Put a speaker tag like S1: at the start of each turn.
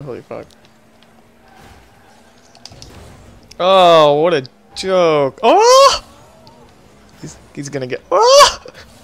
S1: Holy fuck. Oh, what a joke. Oh! He's gonna get... Oh!